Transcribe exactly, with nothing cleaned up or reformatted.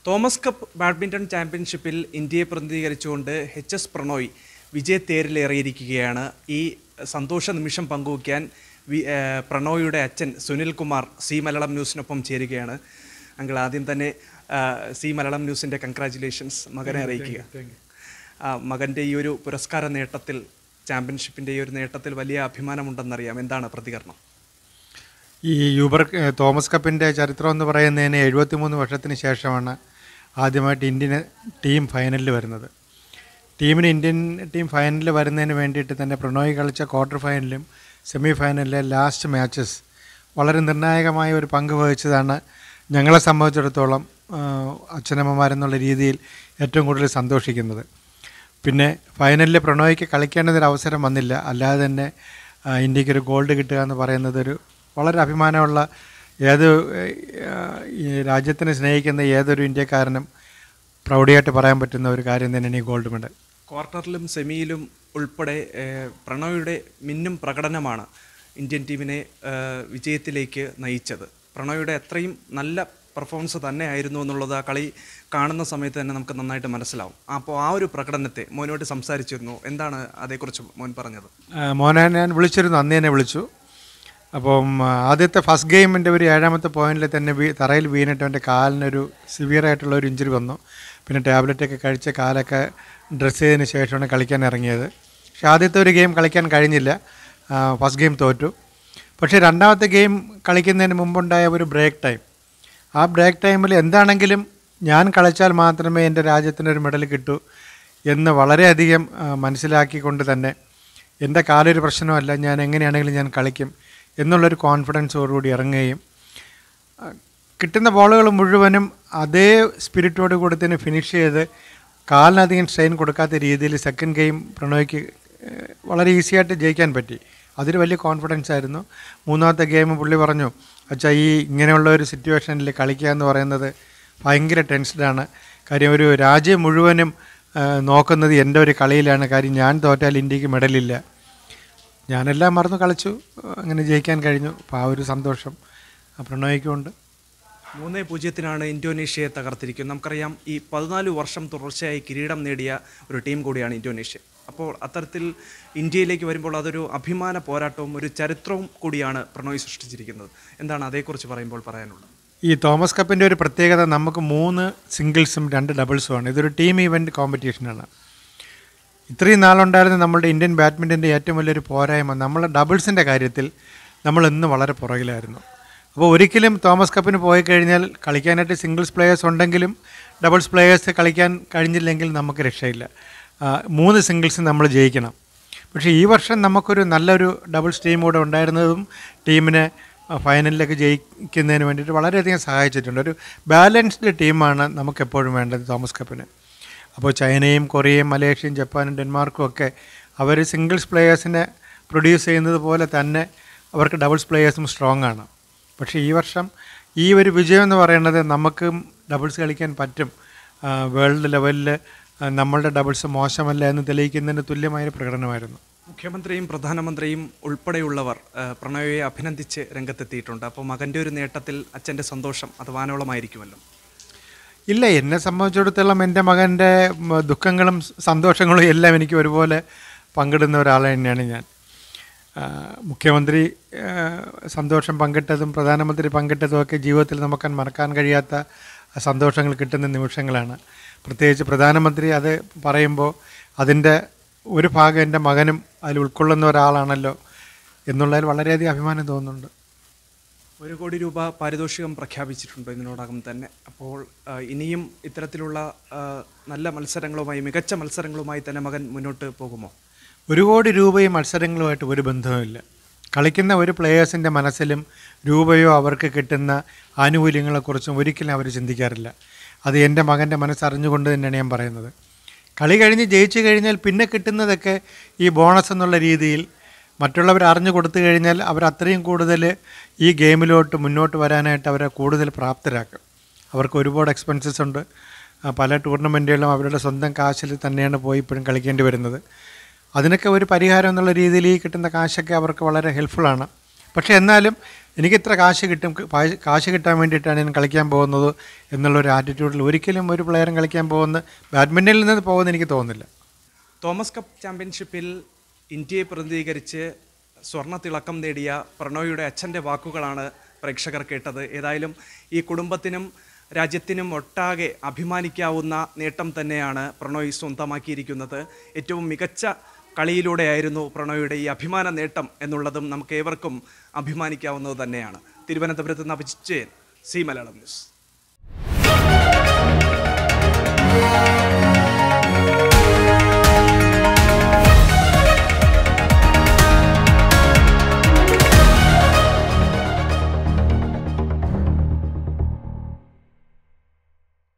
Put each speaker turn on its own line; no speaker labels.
Thomas cup badminton ചാമ്പ്യൻഷിപ്പിൽ ഇന്ത്യയെ പ്രതിനിധീകരിച്ചുകൊണ്ട് S പ്രനോയ് വിജയത്തേരിലേറിയിരിക്കുകയാണ്. ഈ സന്തോഷ നിമിഷം പങ്കുവയ്ക്കാൻ പ്രണോയുടെ അച്ഛൻ സുനിൽ കുമാർ സീ മലയാളം ന്യൂസിനൊപ്പം ചേരുകയാണ്. അങ്കിൾ, ആദ്യം തന്നെ സീ മലയാളം ന്യൂസിൻ്റെ കൺഗ്രാജുലേഷൻസ് മകനെ അറിയിക്കുക. മകൻ്റെ ഈ ഒരു പുരസ്കാര നേട്ടത്തിൽ, ചാമ്പ്യൻഷിപ്പിൻ്റെ ഈ ഒരു നേട്ടത്തിൽ വലിയ അഭിമാനമുണ്ടെന്നറിയാം. എന്താണ് പ്രതികരണം?
ഈ യൂബർ തോമസ് കപ്പിൻ്റെ ചരിത്രം എന്ന് പറയുന്നതിന് എഴുപത്തി മൂന്ന് വർഷത്തിന് ശേഷമാണ് ആദ്യമായിട്ട് ഇന്ത്യൻ ടീം ഫൈനലിൽ വരുന്നത്. ടീമിന് ഇന്ത്യൻ ടീം ഫൈനലിൽ വരുന്നതിന് വേണ്ടിയിട്ട് തന്നെ പ്രണോയ് കളിച്ച ക്വാർട്ടർ ഫൈനലും സെമി ഫൈനലിലെ ലാസ്റ്റ് മാച്ചസ് വളരെ നിർണായകമായ ഒരു പങ്ക് വഹിച്ചതാണ് ഞങ്ങളെ സംബന്ധിച്ചിടത്തോളം അച്ഛനമ്മമാരെന്നുള്ള രീതിയിൽ ഏറ്റവും കൂടുതൽ സന്തോഷിക്കുന്നത്. പിന്നെ ഫൈനലിൽ പ്രണോയ്ക്ക് കളിക്കേണ്ടതൊരു അവസരം വന്നില്ല. അല്ലാതെ തന്നെ ഇന്ത്യക്കൊരു ഗോൾഡ് കിട്ടുക എന്ന് പറയുന്നത് ഒരു വളരെ അഭിമാനമുള്ള, ഏത് രാജ്യത്തിനെ സ്നേഹിക്കുന്ന ഏതൊരു ഇന്ത്യക്കാരനും പ്രൗഢിയായിട്ട് പറയാൻ പറ്റുന്ന ഒരു കാര്യം തന്നെയാണ് ഈ ഗോൾഡ് മെഡൽ.
ക്വാർട്ടറിലും സെമിയിലും ഉൾപ്പെടെ പ്രണോയുടെ മിന്നും പ്രകടനമാണ് ഇന്ത്യൻ ടീമിനെ വിജയത്തിലേക്ക് നയിച്ചത്. പ്രണോയുടെ അത്രയും നല്ല പെർഫോമൻസ് തന്നെ ആയിരുന്നു എന്നുള്ളത് ആ കളി കാണുന്ന സമയത്ത് തന്നെ നമുക്ക് നന്നായിട്ട് മനസ്സിലാവും. അപ്പോൾ ആ ഒരു പ്രകടനത്തെ മോനോട്ട് സംസാരിച്ചിരുന്നു. എന്താണ് അതേക്കുറിച്ച് മോൻ പറഞ്ഞത്?
മോനെ ഞാൻ വിളിച്ചിരുന്നു, അന്ന് തന്നെ വിളിച്ചു. അപ്പം ആദ്യത്തെ ഫസ്റ്റ് ഗെയിമിൻ്റെ ഒരു ഏഴാമത്തെ പോയിന്റിൽ തന്നെ വീ തറയിൽ വീണിട്ട് അവൻ്റെ കാലിനൊരു സിവിയറായിട്ടുള്ള ഒരു ഇഞ്ചുറി വന്നു. പിന്നെ ടാബ്ലറ്റൊക്കെ കഴിച്ച് കാലൊക്കെ ഡ്രസ്സ് ചെയ്തതിന് ശേഷമാണ് കളിക്കാൻ ഇറങ്ങിയത്. പക്ഷേ ആദ്യത്തെ ഒരു ഗെയിം കളിക്കാൻ കഴിഞ്ഞില്ല, ഫസ്റ്റ് ഗെയിം തോറ്റു. പക്ഷേ രണ്ടാമത്തെ ഗെയിം കളിക്കുന്നതിന് മുമ്പുണ്ടായ ഒരു ബ്രേക്ക് ടൈം, ആ ബ്രേക്ക് ടൈമിൽ എന്താണെങ്കിലും ഞാൻ കളിച്ചാൽ മാത്രമേ എൻ്റെ രാജ്യത്തിനൊരു മെഡൽ കിട്ടൂ എന്ന് വളരെയധികം മനസ്സിലാക്കിക്കൊണ്ട് തന്നെ എൻ്റെ കാലൊരു പ്രശ്നമല്ല, ഞാൻ എങ്ങനെയാണെങ്കിലും ഞാൻ കളിക്കും എന്നുള്ളൊരു കോൺഫിഡൻസോടുകൂടി ഇറങ്ങുകയും കിട്ടുന്ന ബോളുകൾ മുഴുവനും അതേ സ്പിരിറ്റോട് കൂടി തന്നെ ഫിനിഷ് ചെയ്ത് കാലിനധികം സ്ട്രെയിൻ കൊടുക്കാത്ത രീതിയിൽ സെക്കൻഡ് ഗെയിം പ്രണോയ്ക്ക് വളരെ ഈസിയായിട്ട് ജയിക്കാൻ പറ്റി. അതൊരു വലിയ കോൺഫിഡൻസ് ആയിരുന്നു. മൂന്നാമത്തെ ഗെയിം പുള്ളി പറഞ്ഞു, അച്ഛാ ഈ ഇങ്ങനെയുള്ള ഒരു സിറ്റുവേഷനിൽ കളിക്കുക എന്ന് പറയുന്നത് ഭയങ്കര ടെൻഷനാണ്. കാര്യം ഒരു രാജ്യം മുഴുവനും നോക്കുന്നത് എൻ്റെ ഒരു കളിയിലാണ്. കാര്യം ഞാൻ തോറ്റാൽ ഇന്ത്യക്ക് മെഡലില്ല. ഞാനെല്ലാം മറന്നു കളിച്ചു, അങ്ങനെ ജയിക്കാൻ കഴിഞ്ഞു. അപ്പോൾ ആ ഒരു സന്തോഷം പ്രണോയ്ക്കുണ്ട്.
മൂന്നേ പൂജ്യത്തിനാണ് ഇന്തോനേഷ്യയെ തകർത്തിരിക്കുന്നത്. നമുക്കറിയാം, ഈ പതിനാല് വർഷം തുടർച്ചയായി കിരീടം നേടിയ ഒരു ടീം കൂടിയാണ് ഇന്തോനേഷ്യ. അപ്പോൾ അത്തരത്തിൽ ഇന്ത്യയിലേക്ക് വരുമ്പോൾ അതൊരു അഭിമാന പോരാട്ടവും ഒരു ചരിത്രവും കൂടിയാണ് പ്രണോയ് സൃഷ്ടിച്ചിരിക്കുന്നത്. എന്താണ് അതേക്കുറിച്ച് പറയുമ്പോൾ പറയാനുള്ളത്?
ഈ തോമസ് കപ്പിൻ്റെ ഒരു പ്രത്യേകത, നമുക്ക് മൂന്ന് സിംഗിൾസും രണ്ട് ഡബിൾസുമാണ്. ഇതൊരു ടീം ഈവൻറ്റ് കോമ്പറ്റീഷനാണ്. ഇത്രയും നാളുണ്ടായിരുന്ന നമ്മളുടെ ഇന്ത്യൻ ബാഡ്മിൻ്റൻ്റെ ഏറ്റവും വലിയൊരു പോരായ്മ, നമ്മൾ ഡബിൾസിൻ്റെ കാര്യത്തിൽ നമ്മൾ ഇന്ന് വളരെ പുറകിലായിരുന്നു. അപ്പോൾ ഒരിക്കലും തോമസ് കപ്പിന് പോയി കഴിഞ്ഞാൽ കളിക്കാനായിട്ട് സിംഗിൾസ് പ്ലെയേഴ്സ് ഉണ്ടെങ്കിലും ഡബിൾസ് പ്ലെയേഴ്സ് കളിക്കാൻ കഴിഞ്ഞില്ലെങ്കിൽ നമുക്ക് രക്ഷയില്ല. മൂന്ന് സിംഗിൾസ് നമ്മൾ ജയിക്കണം. പക്ഷേ ഈ വർഷം നമുക്കൊരു നല്ലൊരു ഡബിൾസ് ടീം കൂടെ ഉണ്ടായിരുന്നതും ടീമിനെ ഫൈനലിലേക്ക് ജയിക്കുന്നതിന് വേണ്ടിയിട്ട് വളരെയധികം സഹായിച്ചിട്ടുണ്ട്. ഒരു ബാലൻസ്ഡ് ടീമാണ് നമുക്കെപ്പോഴും വേണ്ടത് തോമസ് കപ്പിന്. അപ്പോൾ ചൈനയും കൊറിയയും മലേഷ്യയും ജപ്പാനും ഡെൻമാർക്കും ഒക്കെ അവർ സിംഗിൾസ് പ്ലെയേഴ്സിനെ പ്രൊഡ്യൂസ് ചെയ്യുന്നത് പോലെ തന്നെ അവർക്ക് ഡബിൾസ് പ്ലെയേഴ്സും സ്ട്രോങ് ആണ്. പക്ഷേ ഈ വർഷം ഈ ഒരു വിജയം എന്ന് പറയുന്നത് നമുക്കും ഡബിൾസ് കളിക്കാൻ പറ്റും, വേൾഡ് ലെവലിൽ നമ്മളുടെ ഡബിൾസ് മോശമല്ല എന്ന് തെളിയിക്കുന്നതിന് തുല്യമായ പ്രകടനമായിരുന്നു.
മുഖ്യമന്ത്രിയും പ്രധാനമന്ത്രിയും ഉൾപ്പെടെയുള്ളവർ പ്രണോയെ അഭിനന്ദിച്ച് രംഗത്തെത്തിയിട്ടുണ്ട്. അപ്പോൾ മകൻ്റെ ഒരു നേട്ടത്തിൽ അച്ഛൻ്റെ സന്തോഷം അത് വാനോളമായിരിക്കുമല്ലോ.
ഇല്ല, എന്നെ സംബന്ധിച്ചിടത്തോളം എൻ്റെ മകൻ്റെ ദുഃഖങ്ങളും സന്തോഷങ്ങളും എല്ലാം എനിക്ക് ഒരുപോലെ പങ്കിടുന്ന ഒരാൾ തന്നെയാണ് ഞാൻ. മുഖ്യമന്ത്രി സന്തോഷം പങ്കിട്ടതും പ്രധാനമന്ത്രി പങ്കിട്ടതും ഒക്കെ ജീവിതത്തിൽ നമുക്ക് മറക്കാൻ കഴിയാത്ത സന്തോഷങ്ങൾ കിട്ടുന്ന നിമിഷങ്ങളാണ്. പ്രത്യേകിച്ച് പ്രധാനമന്ത്രി അത് പറയുമ്പോൾ അതിൻ്റെ ഒരു ഭാഗം എൻ്റെ മകനും അതിൽ ഉൾക്കൊള്ളുന്ന ഒരാളാണല്ലോ എന്നുള്ളതിൽ വളരെയധികം അഭിമാനം തോന്നുന്നുണ്ട്.
ഒരു കോടി രൂപ പാരിതോഷികം പ്രഖ്യാപിച്ചിട്ടുണ്ട് ഇതിനോടകം തന്നെ. അപ്പോൾ ഇനിയും ഇത്തരത്തിലുള്ള നല്ല മത്സരങ്ങളുമായി, മികച്ച മത്സരങ്ങളുമായി തന്നെ മകൻ മുന്നോട്ട് പോകുമോ?
ഒരു കോടി രൂപയും മത്സരങ്ങളുമായിട്ട് ഒരു ബന്ധവുമില്ല. കളിക്കുന്ന ഒരു പ്ലെയേഴ്സിൻ്റെ മനസ്സിലും രൂപയോ അവർക്ക് കിട്ടുന്ന ആനുകൂല്യങ്ങളെക്കുറിച്ചും ഒരിക്കലും അവർ ചിന്തിക്കാറില്ല. അത് എൻ്റെ മകൻ്റെ മനസ്സറിഞ്ഞുകൊണ്ട് തന്നെയാണ് ഞാൻ പറയുന്നത്. കളി കഴിഞ്ഞ് ജയിച്ചു കഴിഞ്ഞാൽ പിന്നെ കിട്ടുന്നതൊക്കെ ഈ ബോണസ് എന്നുള്ള രീതിയിൽ മറ്റുള്ളവർ അറിഞ്ഞു കൊടുത്തു കഴിഞ്ഞാൽ അവർ അത്രയും കൂടുതൽ ഈ ഗെയിമിലോട്ട് മുന്നോട്ട് വരാനായിട്ട് അവരെ കൂടുതൽ പ്രാപ്തരാക്കും. അവർക്ക് ഒരുപാട് എക്സ്പെൻസസ് ഉണ്ട്. പല ടൂർണമെൻറ്റുകളും അവരുടെ സ്വന്തം കാശിൽ തന്നെയാണ് പോയി ഇപ്പോഴും കളിക്കേണ്ടി വരുന്നത്. അതിനൊക്കെ ഒരു പരിഹാരം എന്നുള്ള രീതിയിൽ ഈ കിട്ടുന്ന കാശൊക്കെ അവർക്ക് വളരെ ഹെൽപ്ഫുള്ളാണ്. പക്ഷേ എന്നാലും എനിക്ക് ഇത്ര കാശ് കിട്ടും, കാശ് കിട്ടാൻ വേണ്ടിയിട്ടാണ് ഞാൻ കളിക്കാൻ പോകുന്നത് എന്നുള്ളൊരു ആറ്റിറ്റ്യൂഡിൽ ഒരിക്കലും ഒരു പ്ലെയറും കളിക്കാൻ പോകുന്ന ബാഡ്മിൻ്റണിൽ നിന്ന് പോകുമെന്ന് എനിക്ക് തോന്നുന്നില്ല.
തോമസ് കപ്പ് ചാമ്പ്യൻഷിപ്പിൽ ഇന്ത്യയെ പ്രതിനിധീകരിച്ച് സ്വർണ്ണ തിളക്കം നേടിയ പ്രണോയിയുടെ അച്ഛൻ്റെ വാക്കുകളാണ് പ്രേക്ഷകർ കേട്ടത്. ഏതായാലും ഈ കുടുംബത്തിനും രാജ്യത്തിനും ഒട്ടാകെ അഭിമാനിക്കാവുന്ന നേട്ടം തന്നെയാണ് പ്രണോയ് സ്വന്തമാക്കിയിരിക്കുന്നത്. ഏറ്റവും മികച്ച കളിയിലൂടെയായിരുന്നു പ്രണോയുടെ ഈ അഭിമാന നേട്ടം എന്നുള്ളതും നമുക്ക് ഏവർക്കും അഭിമാനിക്കാവുന്നത് തന്നെയാണ്. തിരുവനന്തപുരത്ത് നിന്ന് അഭിജിത്ത്, സീ മലയാളം ന്യൂസ്.